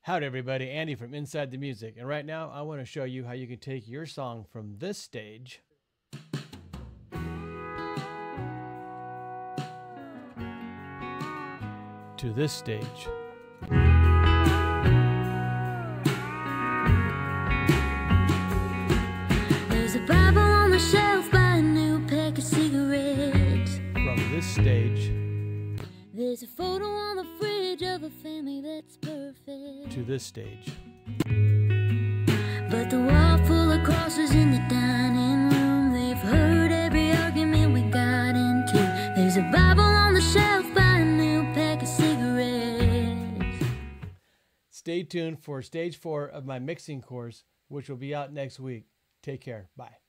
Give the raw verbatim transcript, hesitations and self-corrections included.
Howdy everybody, Andy from Inside the Music, and right now I want to show you how you can take your song from this stage to this stage. There's a Bible on the shelf by a new pack of cigarettes. From this stage There's a photo on the fridge of a family that's perfect. to this stage. But the wall full of crosses in the dining room, they've heard every argument we got into. There's a Bible on the shelf by a new pack of cigarettes. Stay tuned for stage four of my mixing course, which will be out next week. Take care. Bye.